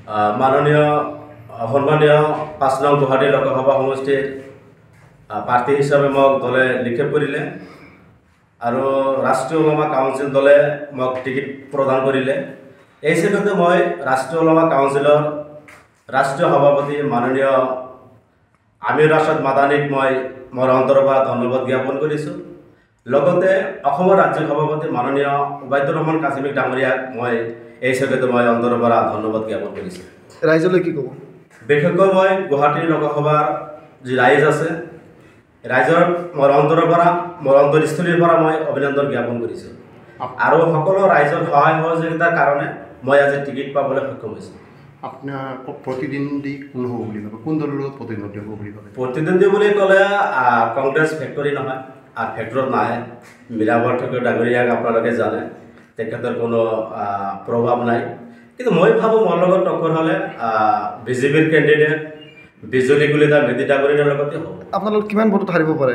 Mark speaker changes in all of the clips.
Speaker 1: মাননীয় সন্মানীয় ৫ নং গুৱাহাটী লোকসভা সমষ্টিৰ প্ৰাৰ্থী হিচাপে মোক দলে নিক্ষেপ কৰিলে আৰু ৰাষ্ট্ৰীয় ওলামা কাউন্সিল দলে মোক টিকেট প্ৰদান কৰিলে। এই হিচাপতে মই ৰাষ্ট্ৰীয় ওলামা কাউন্সিলৰ ৰাষ্ট্ৰীয় সভাপতি মাননীয় আমিৰ ৰাশেদ মাদানীক মই মোৰ অন্তৰৰ পৰা ধন্যবাদ জ্ঞাপন কৰিছোঁ। লগতে অসমৰ ৰাজ্যিক সভাপতি মাননীয় উবাইদুৰ ৰহমান কাছিমিক ডাঙৰীয়াক মই এই হিচাপতে মই অন্তৰৰ পৰা ধন্যবাদ জ্ঞাপন কৰিছোঁ।
Speaker 2: ৰাইজলৈ কি ক'ব?
Speaker 1: বিশেষকৈ মই গুৱাহাটী লোকসভাৰ যি ৰাইজ আছে, ৰাইজৰ মোৰ অন্তৰৰ পৰা মোৰ অন্তৰস্থলীৰ পৰা মই অভিনন্দন জ্ঞাপন কৰিছোঁ আৰু সকলো ৰাইজৰ সহায় সহযোগিতাৰ কাৰণে মই আজি টিকেট পাবলৈ সক্ষম হৈছোঁ।
Speaker 3: আপোনাৰ প্ৰতিদ্বন্দ্বী কোন হ'ব বুলি ভাবে? কোন দলৰ লগত প্ৰতিদ্বন্দ্বী হ'ব বুলি ভাবে?
Speaker 1: প্ৰতিদ্বন্দ্বী বুলি ক'লে কংগ্ৰেছ ফেক্টৰী নহয় আৰু ফেক্টৰত নাহে। মীৰা বৰঠাকুৰ ডাঙৰীয়াক আপোনালোকে জানে, তেখেতৰ কোনো প্ৰভাৱ নাই। কিন্তু মই ভাবোঁ মোৰ লগত টক্কৰ হ'লে বিজেপিৰ কেণ্ডিডেট বিজুলী কলিতা মেধি ডাঙৰীয়াৰ লগতে হ'ব।
Speaker 2: আপোনালোক কিমান ভোটত হাৰিব পাৰে?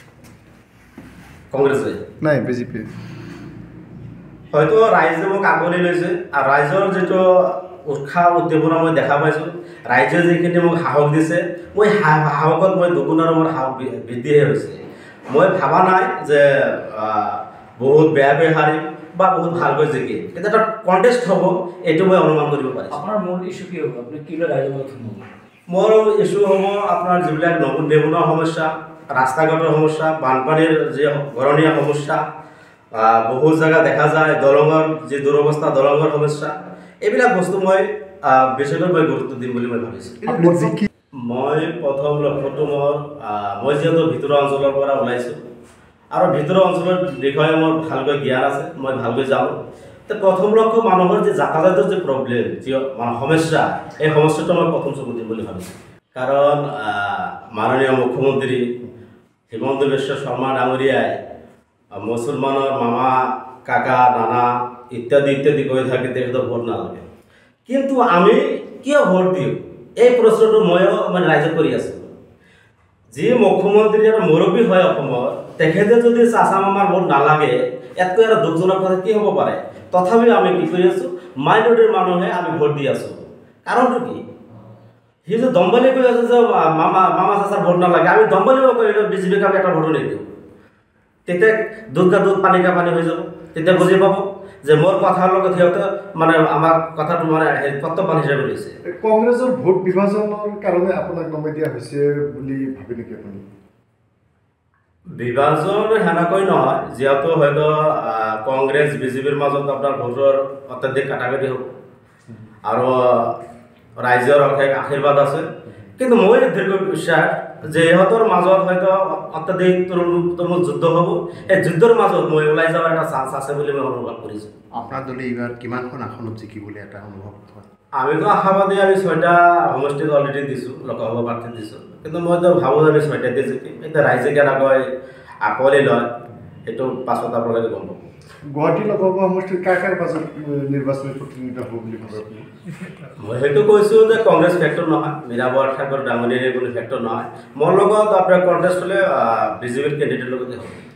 Speaker 1: কংগ্ৰেছে
Speaker 2: নাই, বিজেপি
Speaker 1: হয়তো ৰাইজে মোক আঁকোৱালি লৈছে আৰু ৰাইজৰ যিটো উৎসাহ উদ্দীপনা মই দেখা পাইছোঁ, ৰাইজে যিখিনি মোক সাহস দিছে, মই সাহসত মই দুগুণ আৰু মোৰ সাহস বৃদ্ধিহে হৈছে। মই ভাবা নাই যে বহুত বেয়াকৈ হাৰিম বা বহুত ভালকৈ জিকিম, কিন্তু এটা কণ্টেষ্ট হ'ব এইটো মই অনুমান কৰিব পাৰিছোঁ।
Speaker 4: আপোনাৰ মূল ইছ্যু কি হ'ব? আপুনি কি লৈ ৰাইজৰ লগত হ'ব?
Speaker 1: মোৰ ইছ্যু হ'ব আপোনাৰ যিবিলাক নিবনুৱা সমস্যা, ৰাস্তা ঘাটৰ সমস্যা, বানপানীৰ যি গৰণীয়া সমস্যা, বহু জেগা দেখা যায় দলঙৰ যি দুৰৱস্থা, দলঙৰ সমস্যা, এইবিলাক বস্তু মই বেছিকৈ মই গুৰুত্ব দিম বুলি মই ভাবিছোঁ। মই প্ৰথম লক্ষ্যটো মই যিহেতু ভিতৰুৱা অঞ্চলৰ পৰা ওলাইছোঁ আৰু ভিতৰুৱা অঞ্চলৰ বিষয়ে মোৰ ভালকৈ জ্ঞান আছে, মই ভালকৈ জানো। তো প্ৰথম লক্ষ্য মানুহৰ যি যাতায়াতৰ যি প্ৰব্লেম, যি সমস্যা, এই সমস্যাটো মই প্ৰথম চকু দিম বুলি ভাবিছোঁ। কাৰণ মাননীয় মুখ্যমন্ত্ৰী হিমন্ত বিশ্ব শৰ্মা ডাঙৰীয়াই মুছলমানৰ মামা, কাকা, নানা ইত্যাদি ইত্যাদি কৈ থাকে তেখেতৰ ভোট নালাগে। কিন্তু আমি কিয় ভোট দিওঁ, এই প্ৰশ্নটো ময়ো ৰাইজক কৰি আছোঁ। যি মুখ্যমন্ত্ৰী আৰু মুৰব্বী হয় অসমৰ, তেখেতে যদি চাচা মামাৰ ভোট নালাগে, ইয়াতকৈ আৰু দুখজনক কথা কি হ'ব পাৰে? তথাপিও আমি কি কৰি আছোঁ, মাইনৰিটিৰ মানুহে আমি ভোট দি আছোঁ। কাৰণটো কি? সি যে দম্বলি কৈ আছে যে মামা চাচাৰ ভোট নালাগে, আমি দম্বলিও কৰিলোঁ বিজেপিক আমি এটা ভোটো নিদিওঁ। তেতিয়া দুধ কা দুধ পানী কা পানী হৈ যাব। তেতিয়া বুজি পাব যে মোৰ কথাৰ লগত সিহঁতে আমাৰ কথাটো প্ৰত্যাহ্বান হিচাপে লৈছে।
Speaker 2: কংগ্ৰেছৰ ভোট বিভাজনৰ কাৰণে আপোনাক নমাই দিয়া হৈছে বুলি ভাবে নেকি আপুনি?
Speaker 1: বিভাজন সেনেকৈ নহয়, যিহেতু হয়তো কংগ্ৰেছ বিজেপিৰ মাজত আপোনাৰ ভোটৰ অত্যাধিক কাটাকাটি হ'ব আৰু ৰাইজৰ অশেষ আশীৰ্বাদ আছে। কিন্তু মই দীৰ্ঘ বিশ্বাস যে ইহঁতৰ মাজত হয়তো অত্যাধিক তুমুল যুদ্ধ হ'ব। এই যুদ্ধৰ মাজত মই ওলাই যোৱাৰ এটা চান্স আছে বুলি মই অনুভৱ কৰিছোঁ।
Speaker 3: আপোনাৰ দলে এইবাৰ কিমানখন আসনত জিকিবলৈ এটা অনুভৱ হয়?
Speaker 1: আমিতো আশাবাদী, আমি 6টা সমষ্টিত অলৰেডি দিছোঁ, লোকসভা প্ৰাৰ্থী দিছোঁ। কিন্তু মইতো ভাবোঁ আমি 6টাতে জিকিম। এতিয়া ৰাইজে কেনেকৈ আঁকোৱালি লয় সেইটো পাছত আপোনালোকে গম পাব।
Speaker 2: গুৱাহাটী লোকসভা সমষ্টিৰ কাৰ পাছত নিৰ্বাচনী প্ৰতিযোগিতা হ'ব বুলি ভাবে আপুনি?
Speaker 1: মই সেইটো কৈছোঁ যে কংগ্ৰেছ ফেক্টৰ নহয়, মীৰা বৰঠাকুৰ ডাঙৰীয়াৰ কোনো ফেক্টৰ নহয়। মোৰ লগত আপোনাৰ কণ্টেষ্ট হ'লে বিজেপিৰ কেণ্ডিডেটৰ লগতে হ'ব।